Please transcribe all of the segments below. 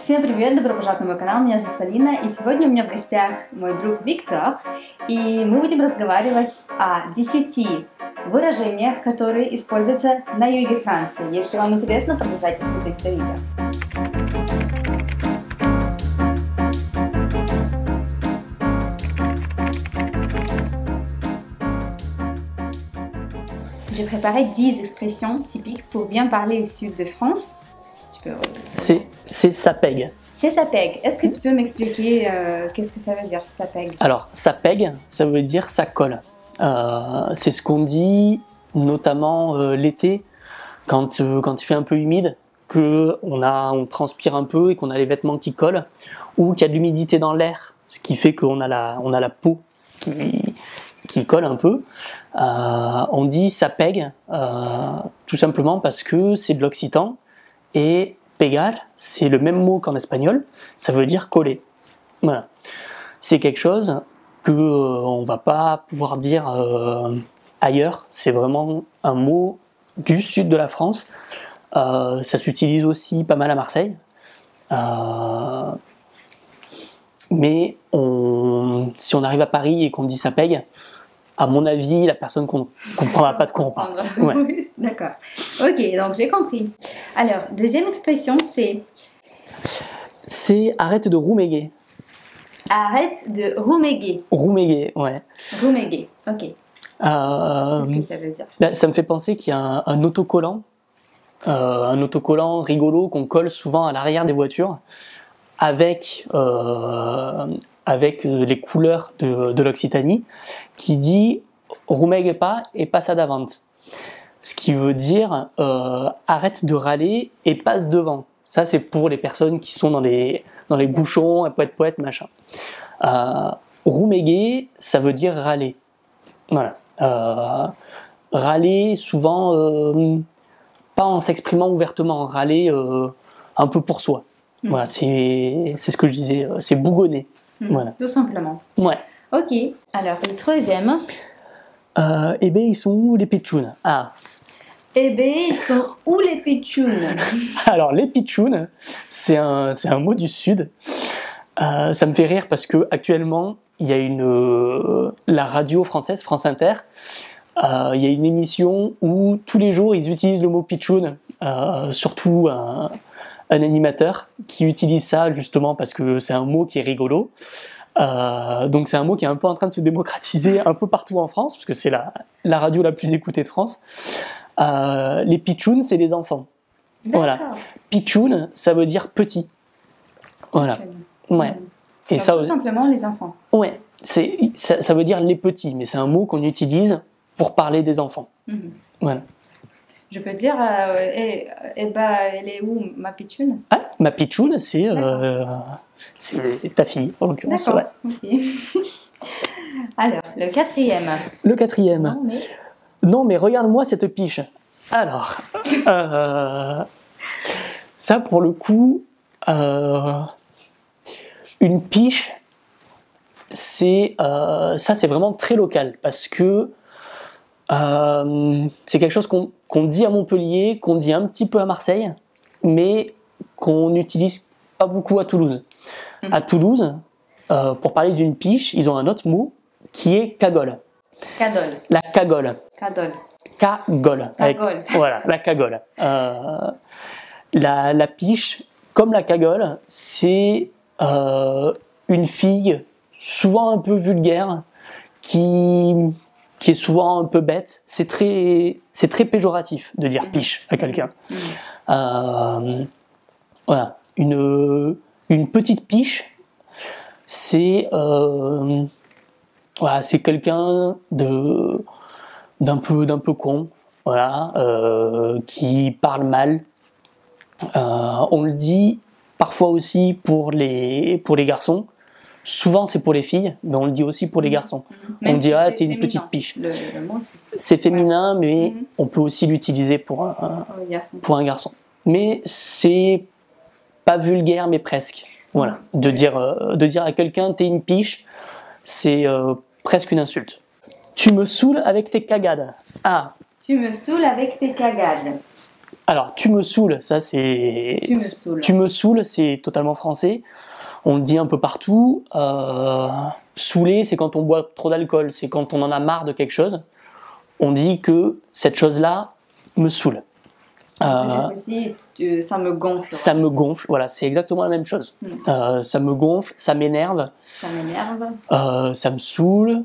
Всем привет, добро пожаловать на мой канал, меня зовут Полина, и сегодня у меня в гостях мой друг Виктор, и мы будем разговаривать о 10 выражениях, которые используются на юге Франции. Если вам интересно, продолжайте смотреть это видео. J'ai préparé 10 expressions typiques pour bien parler au sud de France. Tu peux... C'est ça pègue. C'est ça pègue. Est-ce que tu peux m'expliquer qu'est-ce que ça veut dire, ça pègue? Alors, ça pègue, ça veut dire ça colle. C'est ce qu'on dit notamment l'été, quand il fait un peu humide, qu'on transpire un peu et qu'on a les vêtements qui collent, ou qu'il y a de l'humidité dans l'air, ce qui fait qu'on a la peau qui colle un peu. On dit ça pègue, tout simplement parce que c'est de l'occitan, et pegar, c'est le même mot qu'en espagnol, ça veut dire coller. Voilà. C'est quelque chose qu'on ne va pas pouvoir dire ailleurs, c'est vraiment un mot du sud de la France. Ça s'utilise aussi pas mal à Marseille. Mais si on arrive à Paris et qu'on dit ça pègue, à mon avis, la personne ne comprendra pas de quoi on parle. Ouais. Oui, d'accord. Ok, donc j'ai compris. Alors, deuxième expression, c'est... C'est arrête de rouméguer. Arrête de rouméguer. Rouméguer, ouais. Rouméguer, ok. Qu'est-ce que ça veut dire? Ça me fait penser qu'il y a un autocollant rigolo qu'on colle souvent à l'arrière des voitures avec les couleurs de l'Occitanie, qui dit « Roumegue pas et passa davant ». Ce qui veut dire arrête de râler et passe devant. Ça, c'est pour les personnes qui sont dans les bouchons, poète, machin. Roumegue, ça veut dire râler. Voilà. Râler, souvent, pas en s'exprimant ouvertement, râler un peu pour soi. Voilà, c'est ce que je disais, c'est bougonner. Voilà. Tout simplement. Ouais. Ok, alors le troisième. Eh ben, ils sont où les pitchounes? Ah. Eh ben, ils sont où les pitchounes? Alors, les pitchounes, c'est un mot du sud. Ça me fait rire parce que actuellement, il y a la radio française, France Inter, il y a une émission où tous les jours, ils utilisent le mot pitchoun, surtout un animateur qui utilise ça justement parce que c'est un mot qui est rigolo. Donc c'est un mot qui est un peu en train de se démocratiser un peu partout en France, parce que c'est la radio la plus écoutée de France. Les pitchouns, c'est les enfants. Voilà. Pitchoun, ça veut dire petit. Voilà. Ouais. Et donc, ça, tout simplement les enfants. Ouais. Ça veut dire les petits, mais c'est un mot qu'on utilise pour parler des enfants. Voilà. Je peux dire, elle est où, ma pitchoune? Ah, ma pitchoune, c'est ta fille, en l'occurrence. D'accord, ouais. Okay. Alors, le quatrième. Le quatrième. Non, mais regarde-moi cette piche. Alors, ça, pour le coup, une piche, c'est vraiment très local, parce que c'est quelque chose qu'on dit à Montpellier, qu'on dit un petit peu à Marseille, mais qu'on n'utilise pas beaucoup à Toulouse. À Toulouse, pour parler d'une piche, ils ont un autre mot qui est cagole. Cagole. La cagole. Cagole. Cagole. Voilà, la cagole. La piche, comme la cagole, c'est une fille souvent un peu vulgaire qui est souvent un peu bête. C'est très péjoratif de dire piche à quelqu'un. Voilà. Une petite piche, c'est quelqu'un d'un peu con, voilà, qui parle mal. On le dit parfois aussi pour les garçons. Souvent c'est pour les filles, mais on le dit aussi pour les garçons. Même on dit si t'es une petite piche. Le mot, c'est féminin, mais on peut aussi l'utiliser pour un garçon. Mais c'est pas vulgaire, mais presque. Voilà. De dire à quelqu'un t'es une piche, c'est presque une insulte. Tu me saoules avec tes cagades. Ah. Tu me saoules avec tes cagades. Alors, tu me saoules, ça c'est... Tu me saoules. Tu me saoules, c'est totalement français. On le dit un peu partout. Saouler, c'est quand on boit trop d'alcool, c'est quand on en a marre de quelque chose. On dit que cette chose-là me saoule. On peut dire aussi, ça me gonfle. Ça me gonfle, voilà, c'est exactement la même chose. Ça me gonfle, ça m'énerve. Ça m'énerve. Ça me saoule.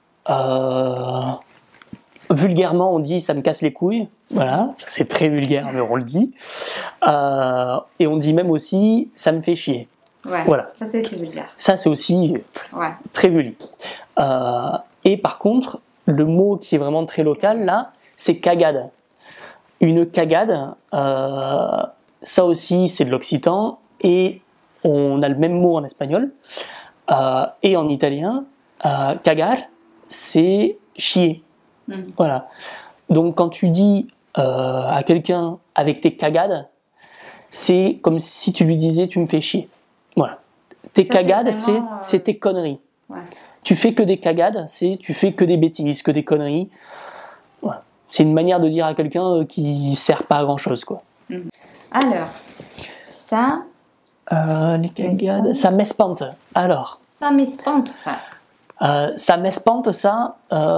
Vulgairement, on dit ça me casse les couilles. Voilà, c'est très vulgaire, mais on le dit. Et on dit même aussi ça me fait chier. Ouais, voilà. Ça c'est aussi vulgaire. Ça, c'est aussi Ouais. très vulgaire. Et par contre, le mot qui est vraiment très local, là, c'est cagade. Une cagade, ça aussi, c'est de l'occitan. Et on a le même mot en espagnol. Et en italien, cagar, c'est chier. Voilà. Donc, quand tu dis à quelqu'un avec tes cagades, c'est comme si tu lui disais tu me fais chier. Voilà. Tes cagades, c'est tes conneries. Ouais. Tu fais que des cagades, c'est tu fais que des bêtises, que des conneries. Voilà. C'est une manière de dire à quelqu'un qui sert pas à grand chose, quoi. Alors, ça. Les cagades, ça m'espante. Alors. Ça m'espante, ça. Ça m'espante, ça.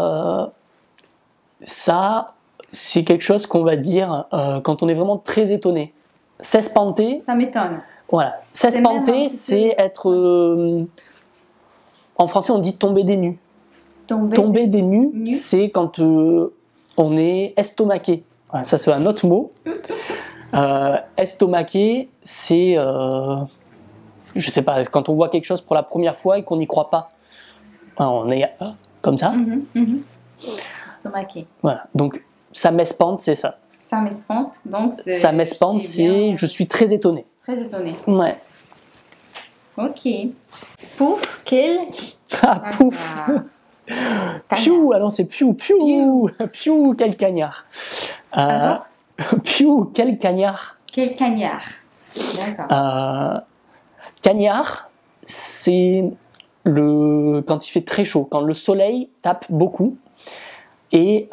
Ça, c'est quelque chose qu'on va dire quand on est vraiment très étonné. S'espanter. Ça m'étonne. Voilà. S'espanter, c'est être. En français, on dit tomber des nues. Tomber des nues, c'est quand on est estomaqué. Voilà, ça, c'est un autre mot. Estomaqué, c'est. Je sais pas, quand on voit quelque chose pour la première fois et qu'on n'y croit pas. On est comme ça. Estomaqué. Voilà. Donc, ça m'espante, c'est ça. Ça m'espante, donc c'est. Ça m'espante, c'est je suis très étonné. Très étonné. Ouais. Ok. Pouf, quel. Ah, pouf. Piou, alors c'est piou, piou, piou, quel cagnard. Alors piou, quel cagnard. Quel cagnard. D'accord. Cagnard, c'est quand il fait très chaud, quand le soleil tape beaucoup. Et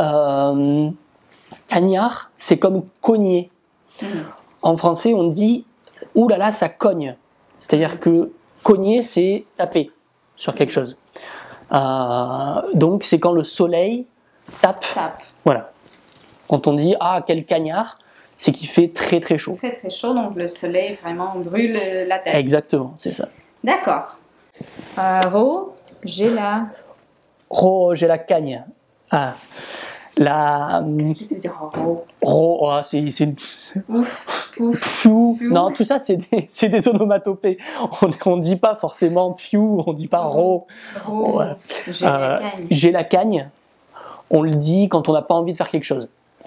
cagnard, c'est comme cogner. En français, on dit ouh là là, ça cogne. C'est-à-dire que cogner, c'est taper sur quelque chose. Donc, c'est quand le soleil tape. Voilà. Quand on dit ah, quel cagnard, c'est qu'il fait très très chaud. Très très chaud, donc le soleil vraiment brûle la tête. Exactement, c'est ça. D'accord. Ro, j'ai la. Ro, j'ai la cagne. Ah. Qu'est-ce que ça veut dire ro? Ro, c'est ouf, ouf. Piou. Non, tout ça, c'est des onomatopées. On dit pas forcément piou, on dit pas ro. Ouais. J'ai la cagne. On le dit quand on n'a pas envie de faire quelque chose.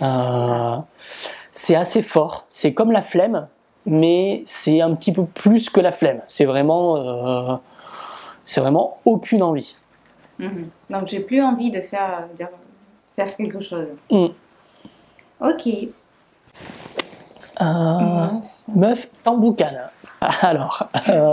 C'est assez fort. C'est comme la flemme, mais c'est un petit peu plus que la flemme. C'est vraiment aucune envie. Donc j'ai plus envie de faire quelque chose. Ok. Meuf, t'emboucane. Alors,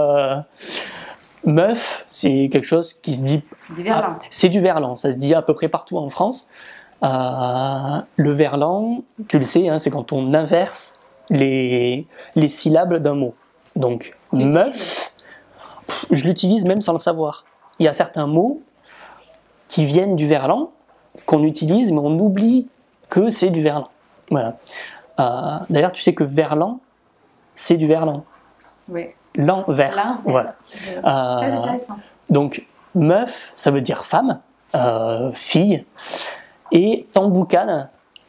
meuf, c'est quelque chose qui se dit. C'est du verlan. C'est du verlan. Ça se dit à peu près partout en France. Le verlan, tu le sais, hein, c'est quand on inverse les syllabes d'un mot. Donc, meuf, je l'utilise même sans le savoir. Il y a certains mots qui viennent du verlan, qu'on utilise, mais on oublie que c'est du verlan. Voilà. D'ailleurs, tu sais que verlan, c'est du verlan. Oui. L'envers. Voilà. Très intéressant. Donc, meuf, ça veut dire femme, fille. Et t'emboucane,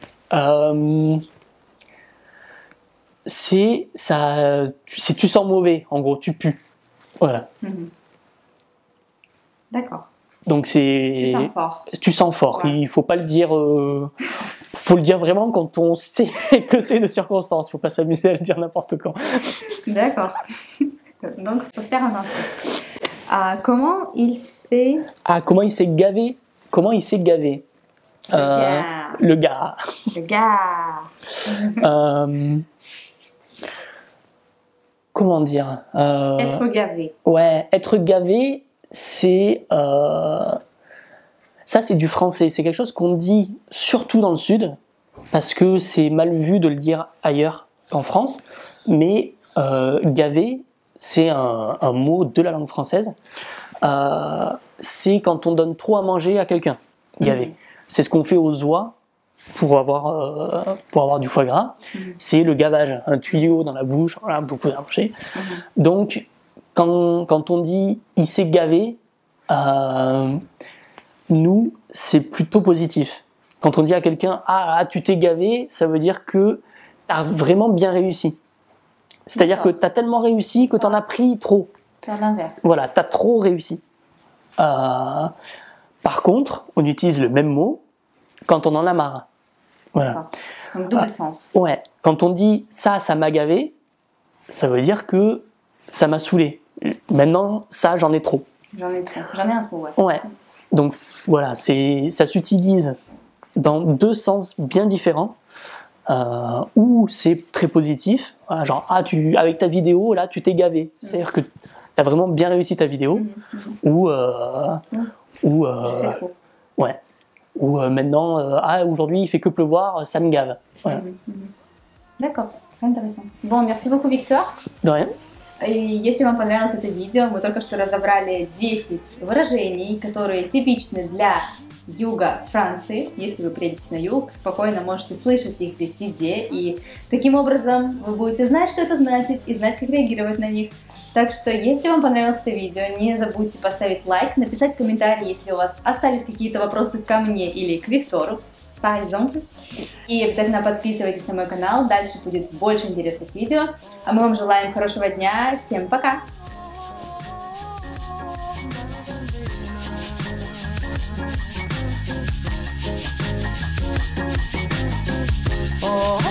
c'est tu sens mauvais, en gros, tu pues. Voilà. D'accord. Donc tu sens fort. Tu sens fort. Ouais. Il faut pas le dire. Faut le dire vraiment quand on sait que c'est de circonstance. Faut pas s'amuser à le dire n'importe quand. D'accord. Donc faut faire attention. Comment il s'est. Comment il s'est gavé. Comment il s'est gavé. Le gars. Comment dire. Être gavé. Ouais, être gavé. C'est ça, c'est du français. C'est quelque chose qu'on dit surtout dans le sud. parce que c'est mal vu de le dire ailleurs qu'en France, mais gaver, c'est un mot de la langue française. C'est quand on donne trop à manger à quelqu'un, gaver. C'est ce qu'on fait aux oies pour avoir du foie gras. C'est le gavage, un tuyau dans la bouche, voilà, beaucoup à manger. Donc, quand on dit « il s'est gavé », nous, c'est plutôt positif. Quand on dit à quelqu'un « ah, tu t'es gavé », ça veut dire que tu as vraiment bien réussi. C'est-à-dire que tu as tellement réussi que tu en as pris trop. C'est l'inverse. Voilà, tu as trop réussi. Par contre, on utilise le même mot quand on en a marre. Voilà. Donc double sens. Ouais. Quand on dit ça m'a gavé, ça veut dire que ça m'a saoulé. Maintenant, ça, j'en ai trop. J'en ai un trop, ouais. Ouais. Donc voilà, ça s'utilise dans deux sens bien différents. Où c'est très positif, voilà, genre avec ta vidéo là tu t'es gavé, c'est-à-dire que tu as vraiment bien réussi ta vidéo, ou ouais, ou maintenant aujourd'hui il fait que pleuvoir, ça me gave. Voilà. D'accord, c'est très intéressant. Bon, merci beaucoup Виктор. De rien. И если вам понравилось это видео, мы только что разобрали 10 выражений, которые типичны для юга Франции. Если вы приедете на юг, спокойно можете слышать их здесь везде, и таким образом вы будете знать, что это значит, и знать, как реагировать на них. Так что, если вам понравилось это видео, не забудьте поставить лайк, написать комментарий, если у вас остались какие-то вопросы ко мне или к Виктору, par exemple. И обязательно подписывайтесь на мой канал, дальше будет больше интересных видео. А мы вам желаем хорошего дня, всем пока! Oh